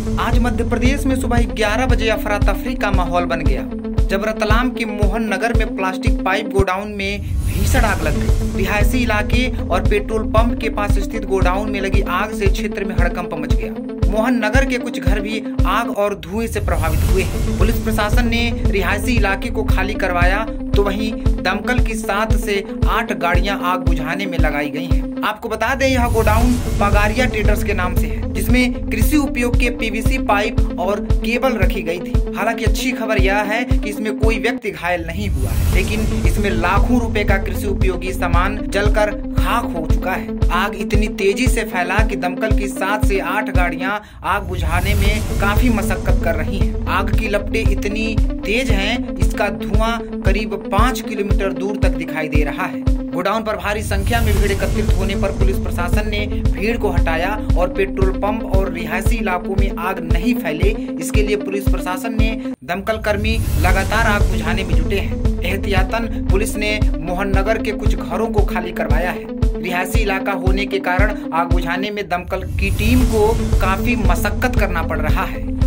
आज मध्य प्रदेश में सुबह 11 बजे अफरा तफरी का माहौल बन गया जब रतलाम के मोहन नगर में प्लास्टिक पाइप गोडाउन में भीषण आग लग गई। रिहायशी इलाके और पेट्रोल पंप के पास स्थित गोडाउन में लगी आग से क्षेत्र में हड़कंप मच गया। मोहन नगर के कुछ घर भी आग और धुएं से प्रभावित हुए हैं। पुलिस प्रशासन ने रिहायशी इलाके को खाली करवाया तो वहीं दमकल की 7 से 8 गाड़ियां आग बुझाने में लगाई गई हैं। आपको बता दें यह गोडाउन पगारिया ट्रेडर्स के नाम से है, जिसमें कृषि उपयोग के पीवीसी पाइप और केबल रखी गई थी। हालांकि अच्छी खबर यह है कि इसमें कोई व्यक्ति घायल नहीं हुआ है, लेकिन इसमें लाखों रुपए का कृषि उपयोगी सामान जलकर खाक हो चुका है। आग इतनी तेजी से फैला कि दमकल की 7 से 8 गाड़ियां आग बुझाने में काफी मशक्कत कर रही हैं। आग की लपटें इतनी तेज हैं, इसका धुआं करीब 5 किलोमीटर दूर तक दिखाई दे रहा है। गोडाउन पर भारी संख्या में भीड़ एकत्रित होने पर पुलिस प्रशासन ने भीड़ को हटाया और पेट्रोल पंप और रिहायशी इलाकों में आग नहीं फैले, इसके लिए पुलिस प्रशासन ने दमकल कर्मी लगातार आग बुझाने में जुटे हैं। एहतियातन पुलिस ने मोहन नगर के कुछ घरों को खाली करवाया है। रिहायशी इलाका होने के कारण आग बुझाने में दमकल की टीम को काफी मशक्कत करना पड़ रहा है।